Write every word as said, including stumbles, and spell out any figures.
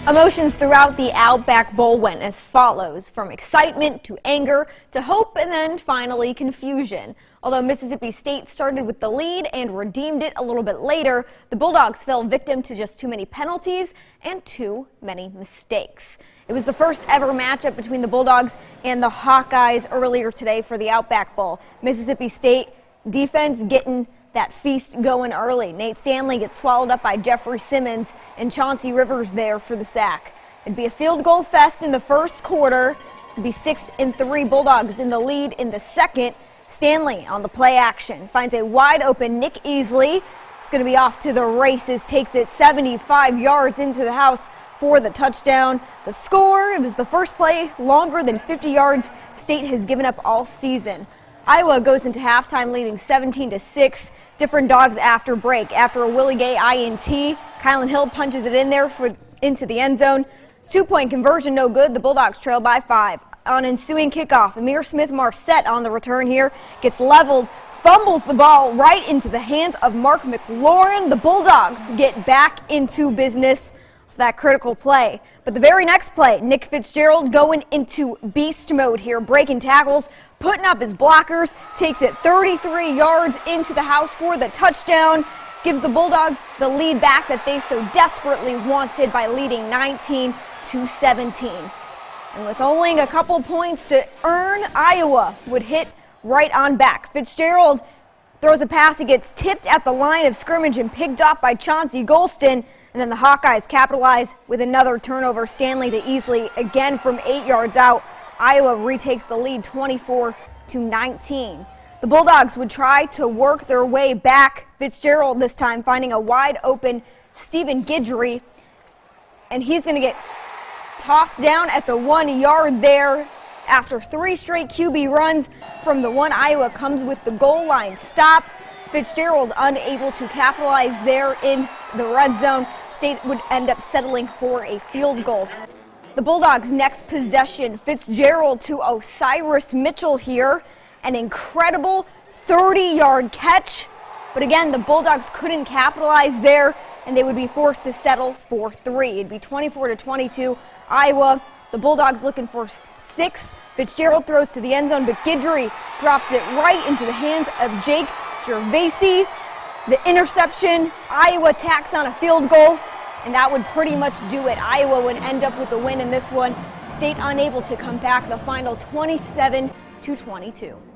Emotions throughout the Outback Bowl went as follows, from excitement to anger to hope and then finally confusion. Although Mississippi State started with the lead and redeemed it a little bit later, the Bulldogs fell victim to just too many penalties and too many mistakes. It was the first ever matchup between the Bulldogs and the Hawkeyes earlier today for the Outback Bowl. Mississippi State defense getting that feast going early. Nate Stanley gets swallowed up by Jeffrey Simmons and Chauncey Rivers there for the sack. It'd be a field goal fest in the first quarter. It'd be six and three Bulldogs in the lead in the second. Stanley on the play action finds a wide open Nick Easley. It's going to be off to the races, takes it seventy-five yards into the house for the touchdown. The score, it was the first play longer than fifty yards State has given up all season. Iowa goes into halftime leading seventeen to six. Different dogs after break. After a Willie Gay I N T, Kylan Hill punches it in there for into the end zone. Two-point conversion no good. The Bulldogs trail by five. On ensuing kickoff, Amir Smith-Marset on the return here gets leveled, fumbles the ball right into the hands of Mark McLaurin. The Bulldogs get back into business for that critical play. But the very next play, Nick Fitzgerald going into beast mode here, breaking tackles, putting up his blockers, takes it thirty-three yards into the house for the touchdown, gives the Bulldogs the lead back that they so desperately wanted by leading nineteen to seventeen. And with only a couple points to earn, Iowa would hit right on back. Fitzgerald throws a pass, he gets tipped at the line of scrimmage and picked off by Chauncey Golston. And then the Hawkeyes capitalize with another turnover. Stanley to Easley again from eight yards out. Iowa retakes the lead twenty-four to nineteen. The Bulldogs would try to work their way back. Fitzgerald this time finding a wide open Stephen Guidry. And he's going to get tossed down at the one yard there. After three straight Q B runs from the one, Iowa comes with the goal line stop. Fitzgerald unable to capitalize there in the red zone. State would end up settling for a field goal. The Bulldogs' next possession, Fitzgerald to Osiris Mitchell here. An incredible thirty-yard catch. But again, the Bulldogs couldn't capitalize there, and they would be forced to settle for three. It'd be twenty-four to twenty-two. Iowa, the Bulldogs looking for six. Fitzgerald throws to the end zone, but Guidry drops it right into the hands of Jake Gervasi. The interception, Iowa tacks on a field goal, and that would pretty much do it. Iowa would end up with the win in this one. State unable to come back, the final twenty-seven to twenty-two.